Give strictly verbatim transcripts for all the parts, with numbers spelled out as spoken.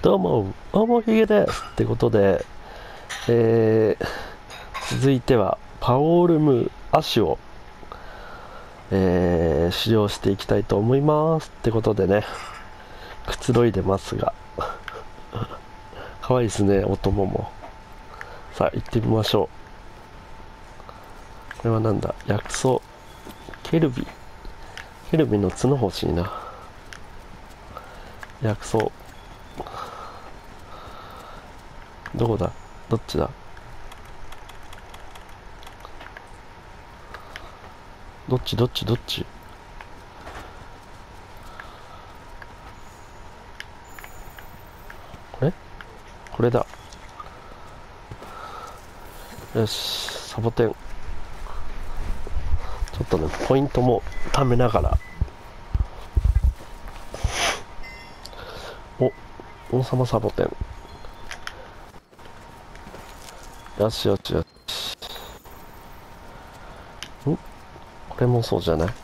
どうも、おもひげですってことで、えー、続いてはパオルムアシを、えー、使用していきたいと思いますってことでね、くつろいでますがかわいいですね、お供も。さあ行ってみましょう。これはなんだ、薬草ケルビケルビの角欲しいな。薬草どこだ、どっちだ、どっちどっちどっち、これこれだ。よし、サボテンちょっとねポイントも貯めながら。お、王様サボテン、よしよしよし。ん、これもそうじゃない、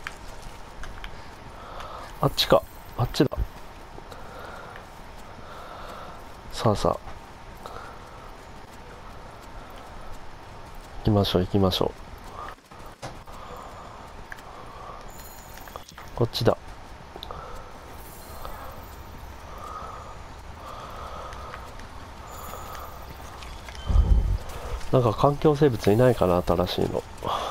あっちか、あっちだ。さあさあ行きましょう行きましょう。こっちだ。なんか環境生物いないかな、新しいの。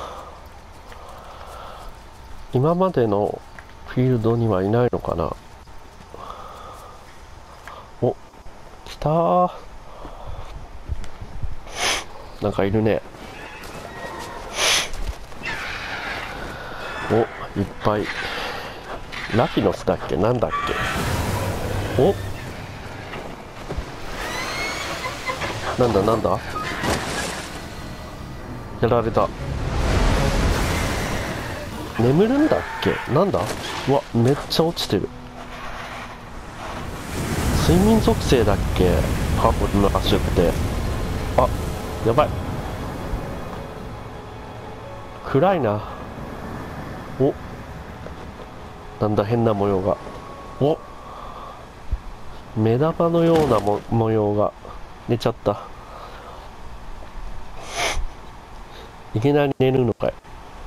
今までのフィールドにはいないのかな。お、来たー。なんかいるね。お、いっぱい。ラピノスだっけ、なんだっけ。お、なんだなんだ、やられた。眠るんだっけ、なんだ。うわ、めっちゃ落ちてる。睡眠属性だっけ、パープルのアッシュって。あ、やばい、暗いな。お、なんだ変な模様が。お、目玉のようなも模様が寝ちゃった。いきなり寝るのかい。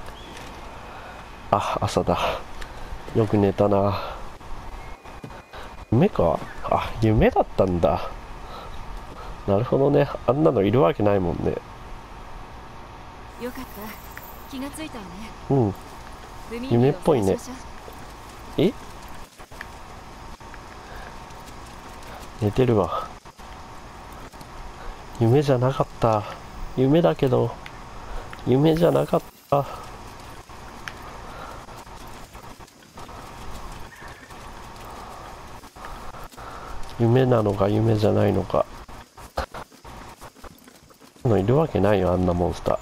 あ、朝だ。よく寝たな。夢か、あ、夢だったんだ。なるほどね、あんなのいるわけないもんね。 よかった、気がついたわね。 うん、夢っぽいね。え、寝てるわ。夢じゃなかった。夢だけど夢じゃなかった。夢なのか夢じゃないのか。のいるわけないよ、あんなモンスター。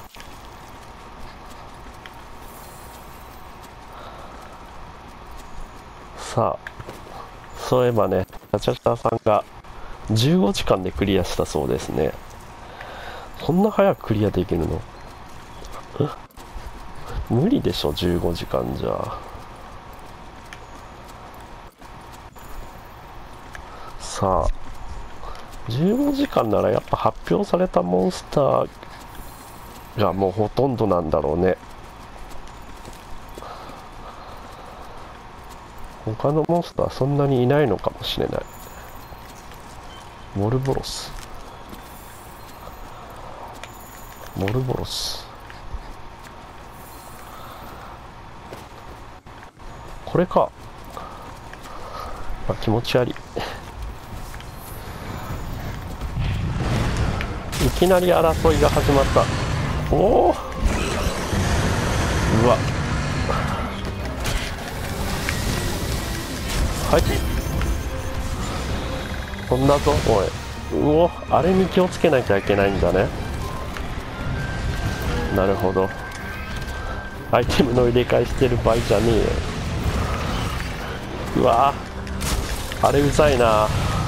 さあ、そういえばね、ガチャガチャさんがじゅうごじかんでクリアしたそうですね。そんな早くクリアできるの？無理でしょ、じゅうごじかんじゃ。さあ、じゅうごじかんならやっぱ発表されたモンスターがもうほとんどなんだろうね。他のモンスターそんなにいないのかもしれない。モルボロス、モルボロス、これか。あ、気持ち悪い。いきなり争いが始まった。おお、うわ、はい、飛んだぞ。おい、うお、あれに気をつけなきゃいけないんだね。なるほど、アイテムの入れ替えしてる場合じゃねえよ。うわ、あれうざいな。は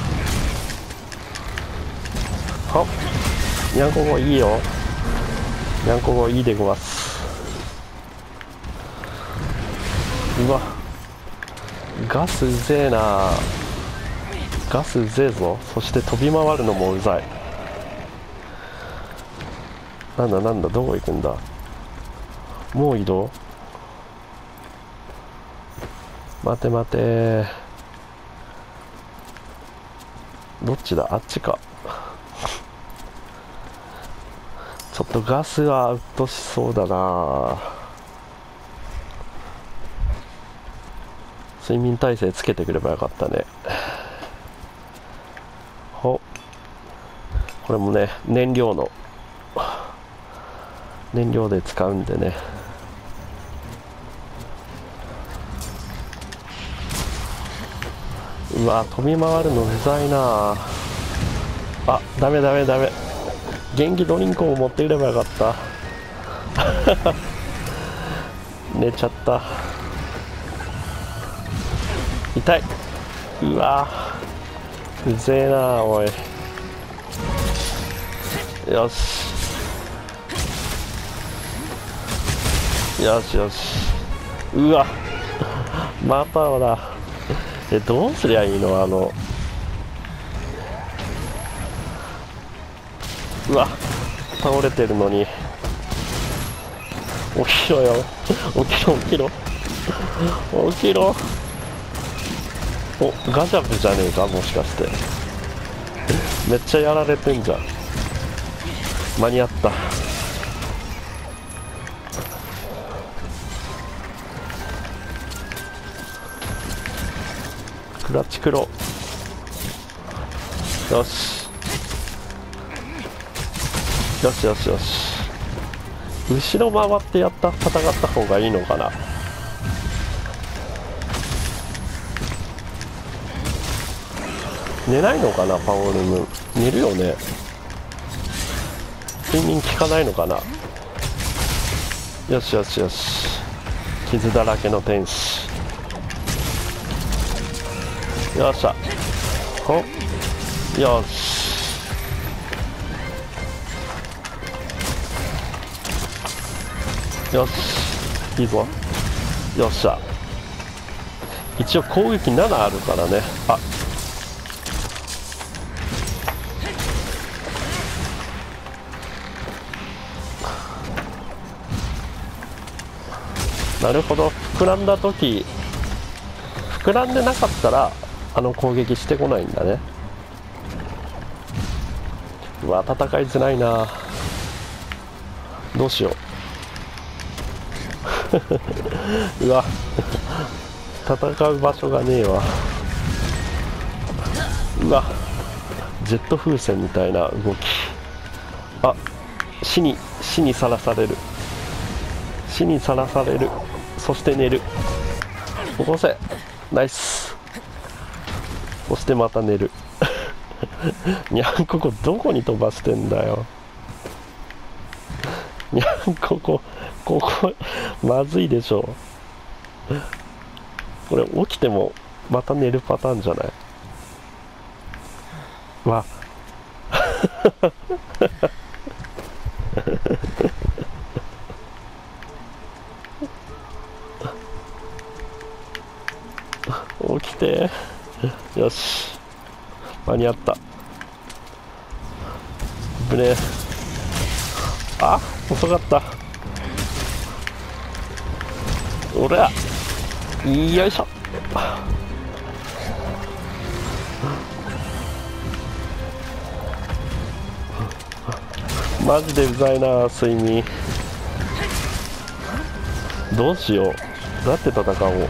っ、にゃんこごいいよ、にゃんこごいいでごわす。うわ、ガスうぜえな。 ガスうぜえぞ。そして飛び回るのもうざい。なんだなんだ、どこ行くんだ。もう移動。待て待て。どっちだ、あっちか。ちょっとガスはうっとしそうだな。睡眠耐性つけてくればよかったね。ほ、これもね、燃料の燃料で使うんでね。うわ、飛び回るのうざいなあ。ダメダメダメ。元気ドリンクを持っていればよかった寝ちゃった。痛い。うわうぜえなおい。よしよしよし。うわまたほら。え、どうすりゃいいの。あのうわ倒れてるのに。起きろよ起きろ起きろ起きろ。お、ガジャブじゃねえか、もしかして。めっちゃやられてんじゃん。間に合った。クラッチクロ。よしよしよしよし。後ろ回ってやった戦った方がいいのかな。寝ないのかな、パオルム。寝るよね。睡眠効かないのかな。よしよしよし。傷だらけの天使。よっしゃ。ほっ。よし。よし。いいぞ。よっしゃ。一応攻撃ななあるからね。あ、なるほど。膨らんだ時、膨らんでなかったらあの攻撃してこないんだね。うわ、戦いづらいな。どうしよううわ戦う場所がねえわ。うわ、ジェット風船みたいな動き。あ、死に死にさらされる。死にさらされる。そして寝る。起こせ。ナイス。そしてまた寝るにゃんここどこに飛ばしてんだよ。にゃんここここまずいでしょ。これ起きてもまた寝るパターンじゃない。わ起きて。よし、間に合った。ぶね。あ、遅かった。おら、よいしょ。マジでうざいな、睡眠。どうしよう。どうやって戦おう。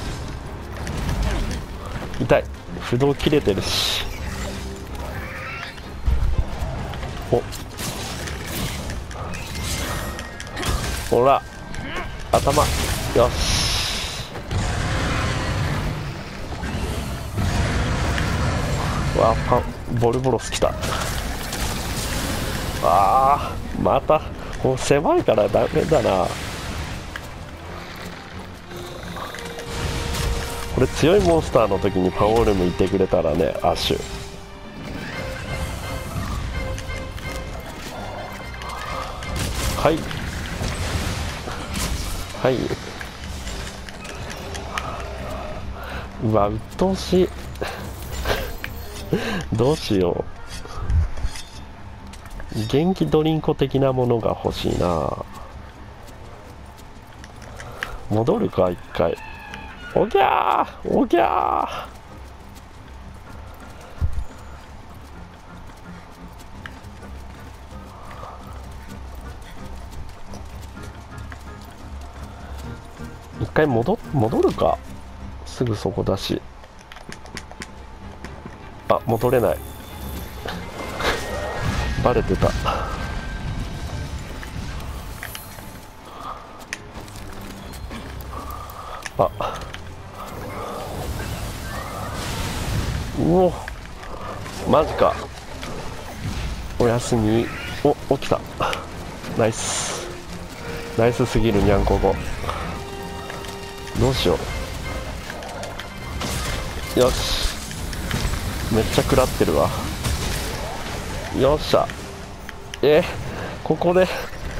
痛い。不動切れてるし。お、ほら頭。よし。わあ、パンボルボロス来た。あー、またもう狭いからダメだな。これ強いモンスターの時にパオールムいてくれたらね。アッシュ。はいはい。うわ、うっとうしいどうしよう。元気ドリンク的なものが欲しいな。戻るか一回。おぎゃーおぎゃー。一回戻戻るか。すぐそこだし。あ、戻れない。バレてた。あ、うお、マジか。おやすみ。お、起きた。ナイスナイスすぎるにゃんこご。どうしよう。よし、めっちゃ食らってるわ。よっしゃ。え、ここで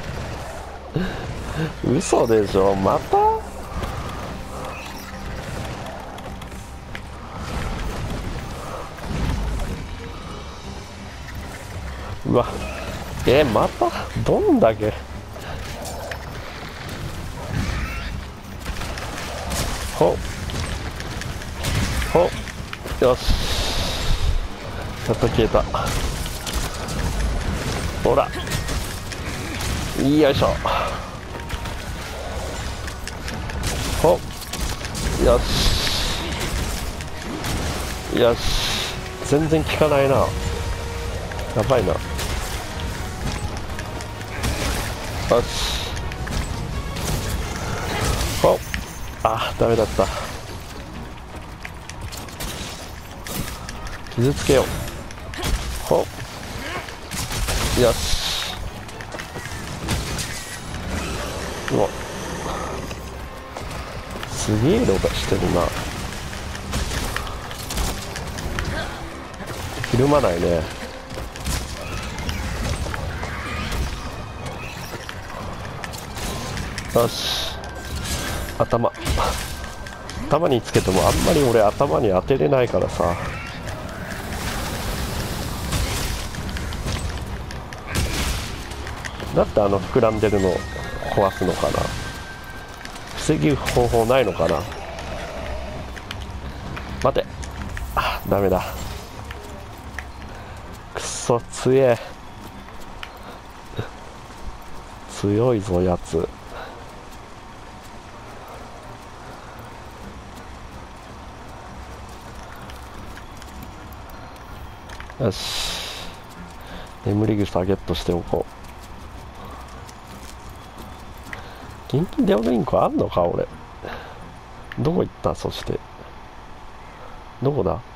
嘘でしょ。また。うわ、え、またどんだけ。ほほ、よし、やっと消えた。ほら、よいしょ。ほ、よしよし、全然効かないな。やばいな。よし、ほ、あ、ダメだった。傷つけよう。ほ、よし。うわ、すげえ色がしてるな。ひるまないね。よし、頭頭につけてもあんまり俺頭に当てれないからさ。だってあの膨らんでるのを壊すのかな。防ぐ方法ないのかな。待て、あ、ダメだ。くそ強え。強いぞやつ。よし、眠り草ゲットしておこう。元気ドリンクあんのか俺。どこ行った。そしてどこだ。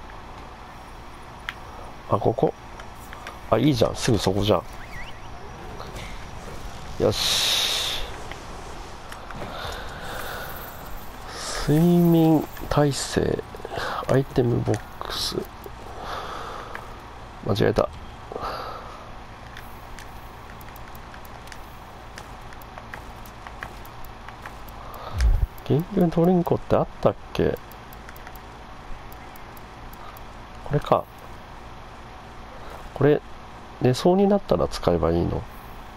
あ、ここ。あ、いいじゃん、すぐそこじゃん。よし、睡眠耐性アイテムボックス。間違えた。元気ドリンクってあったっけ。これか。これ寝そうになったら使えばいいの。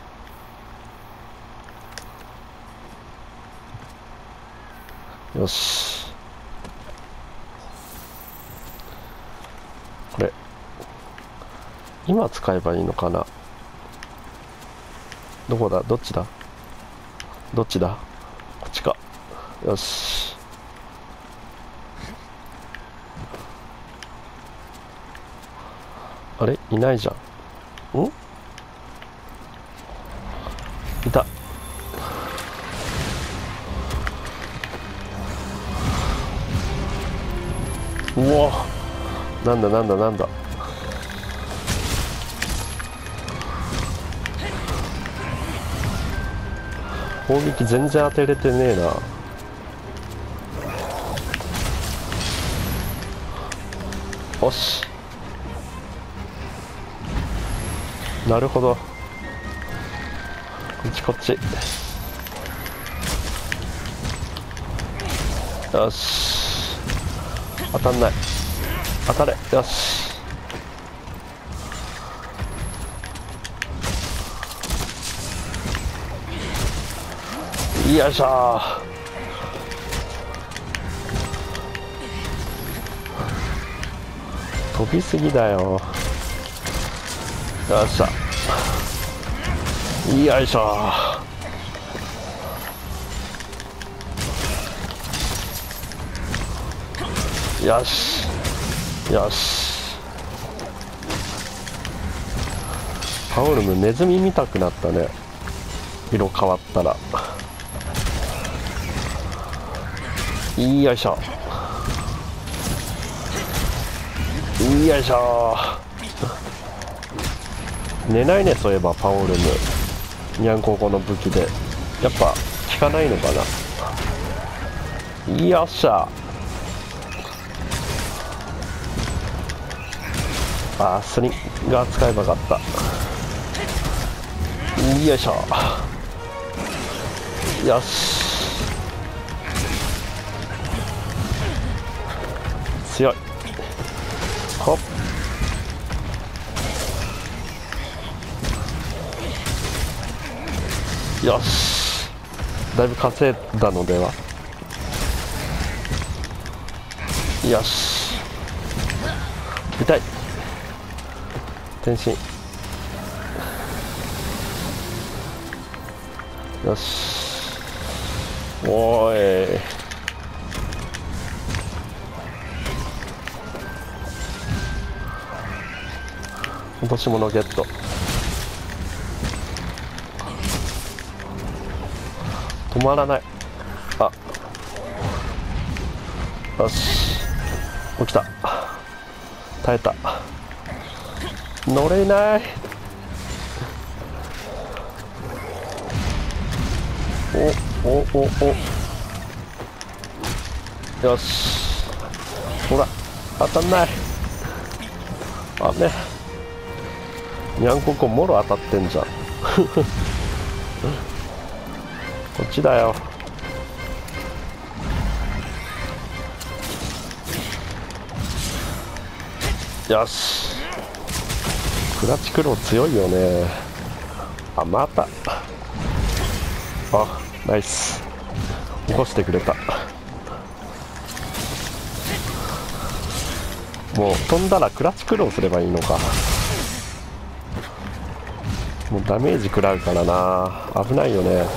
よし、これ今使えばいいのかな。どこだ、どっちだどっちだ。こっちか。よし、あれ、いないじゃん。ん、いた。うお、なんだなんだなんだ。攻撃全然当てれてねえな。よし、なるほど。こっちこっち。よし、当たんない。当たれ。よし、 よいしょ。飛びすぎだよ。よっしゃ。よいしょ。よしよし。パオルムネズミ見たくなったね、色変わったら。よいしょ。よいしょ。寝ないね、そういえばパオルム。ニャンココの武器でやっぱ効かないのかな。よっしゃ。あー、スリンガー使えばよかった。よいしょ。よし。強い。ほっ。よし。だいぶ稼いだのでは。よし。痛い。転身。よし。おーい。落とし物ゲット。止まらない。あ、よし。起きた。耐えた。乗れない。おおおお。よし。ほら、当たんない。あね。にゃんここもろ当たってんじゃん。こっちだよ。よし。クラッチクロー強いよね。あ、また。あ、ナイス。起こしてくれた。もう飛んだらクラッチクローすればいいのか。もうダメージ食らうからな。危ないよね。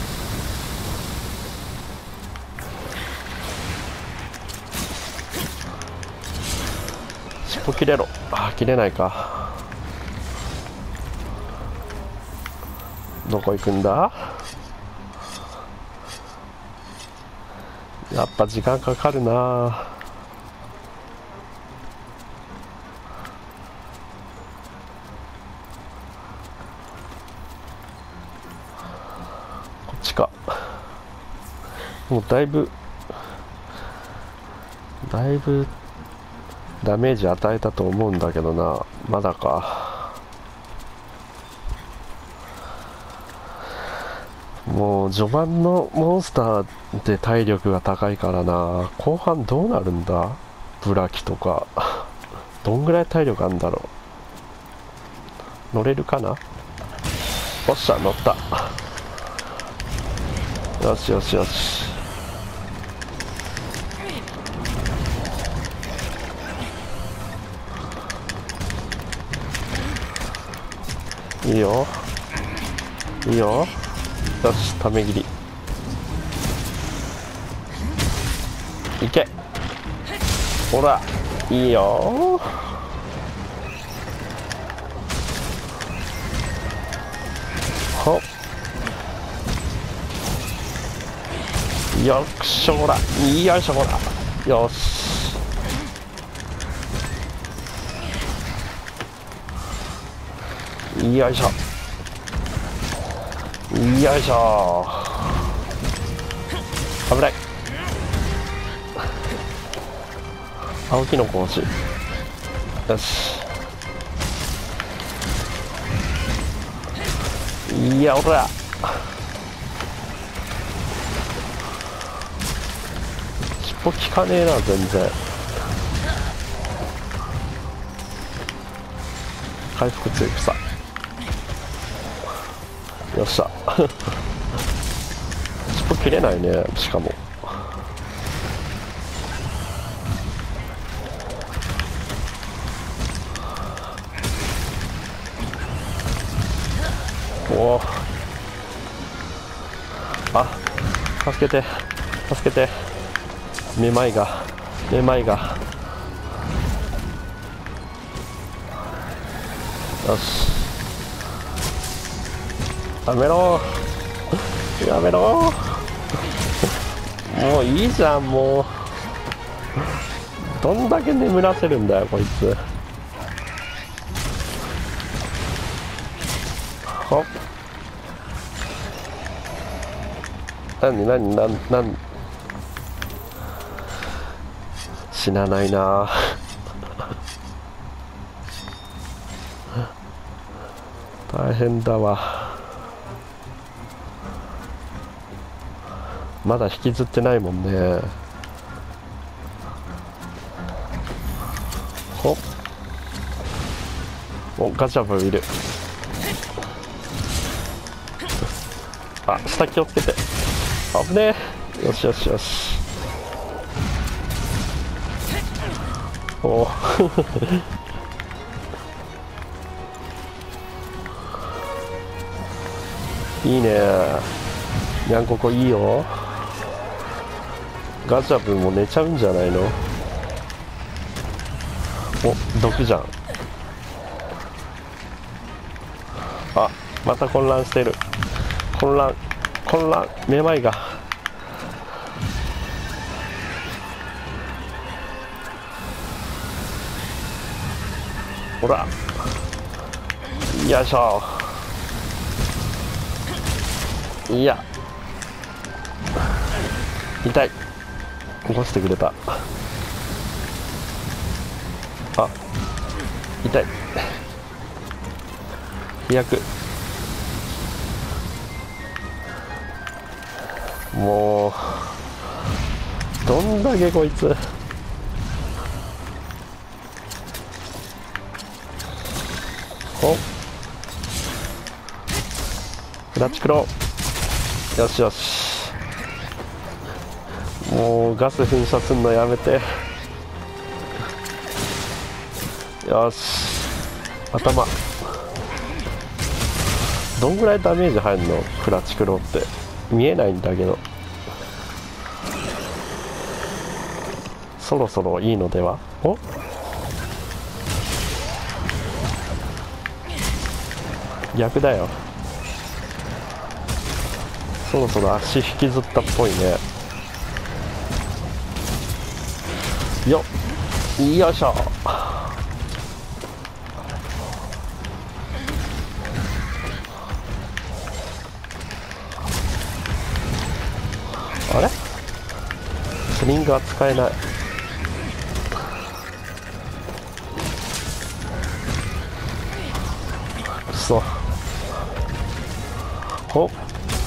尻尾切れろ。あ、切れないか。どこ行くんだ。やっぱ時間かかるな。こっちか。もうだいぶだいぶダメージ与えたと思うんだけどな。まだか。もう序盤のモンスターで体力が高いからな。後半どうなるんだ。ブラキとかどんぐらい体力あるんだろう。乗れるかな。おっしゃ、乗った。よしよしよし。いいよいいよ。よし、ため切りいけ。ほら、いいよ。ほっ、よっしょ。ほら、よいしょ。ほら、よし。よいしょよいしょ。危ない。青キノコ欲しい。よし。いや、おら。尻尾効かねえな、全然。回復強くさ。よっしゃ。尻切れないね。しかもおお、あ、助けて助けて、めまいがめまいが。よし、やめろやめろもういいじゃん。もうどんだけ眠らせるんだよこいつ。ほっ、なになになになに、死なないな大変だわ。まだ引きずってないもんね。ほっ、お、ガチャブいる。あ、下気をつけて。危ねえ。よしよしよし。おおいいね。にゃんここいいよ。ガチャブも寝ちゃうんじゃないの。お、毒じゃん。あ、また混乱してる。混乱混乱、めまいが。ほら、よいしょ。いや、痛い。起こしてくれた。あ、痛い。飛躍。もうどんだけこいつ。お、クラッチクロー。よしよし、もうガス噴射すんのやめて。よし、頭。どんぐらいダメージ入るのクラッチクローって。見えないんだけど。そろそろいいのでは。お、逆だよ。そろそろ足引きずったっぽいね。よっ、よいしょ。あれ、スリングは使えない。くそ。ほっ、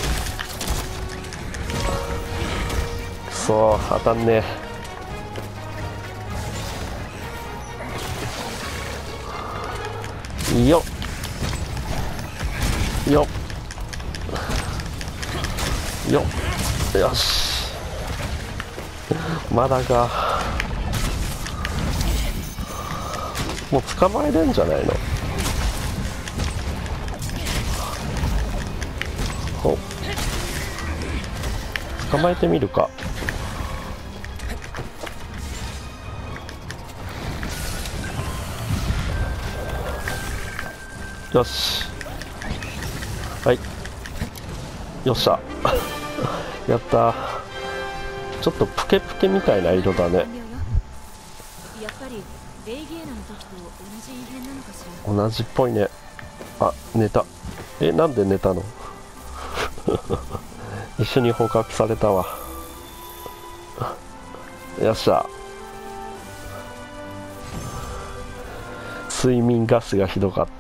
くそ、当たんねえ。よっよっよっ、よし、まだか。もう捕まえれんじゃないの。お、捕まえてみるか。よし、はい、よっしゃやったー。ちょっとプケプケみたいな色だね。 やっぱりレイギエナの時と同じ異変なのかしら。 同じっぽいね。あ、寝た。え、なんで寝たの一緒に捕獲されたわ。よっしゃ。睡眠ガスがひどかった。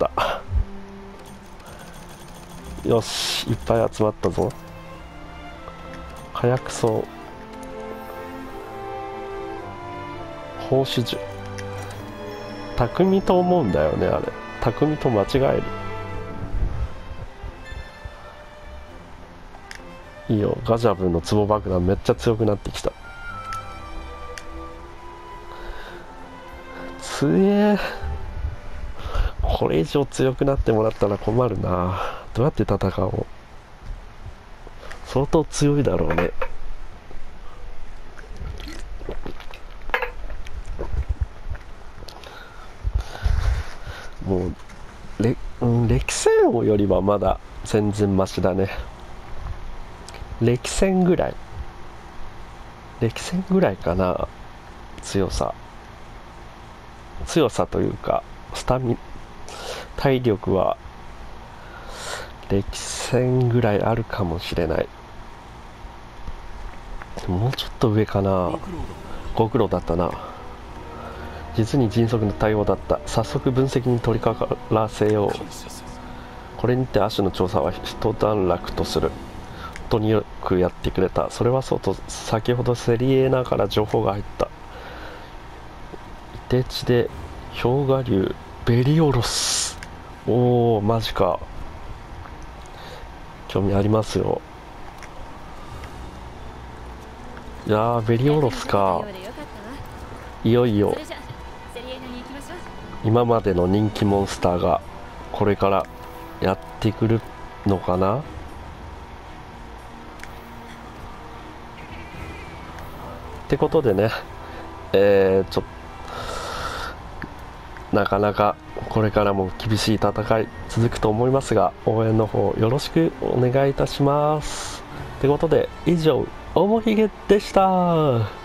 よし、いっぱい集まったぞ。火薬草、放手樹、匠と思うんだよね。あれ匠と間違える。 いいよ、ガジャブの壺爆弾めっちゃ強くなってきた。強え。これ以上強くなってもらったら困るな。どうやって戦おう。相当強いだろうね。もうレ、うん、歴戦王よりはまだ全然マシだね。歴戦ぐらい歴戦ぐらいかな。強さ強さというかスタミ体力は歴戦ぐらいあるかもしれない。もうちょっと上かな。ご苦労だったな。実に迅速な対応だった。早速分析に取り掛からせよう。これにてアシュの調査は一段落とする。本当によくやってくれた。それはそうと、先ほどセリエナから情報が入った。凍て地で氷河流ベリオロス。おお、マジか。興味ありますよ。いやー、ベリオロスか。いよいよ今までの人気モンスターがこれからやってくるのかな。ってことでね、えー、ちょっとなかなかこれからも厳しい戦い続くと思いますが、応援の方よろしくお願いいたします。ってことで以上、おもひげでした。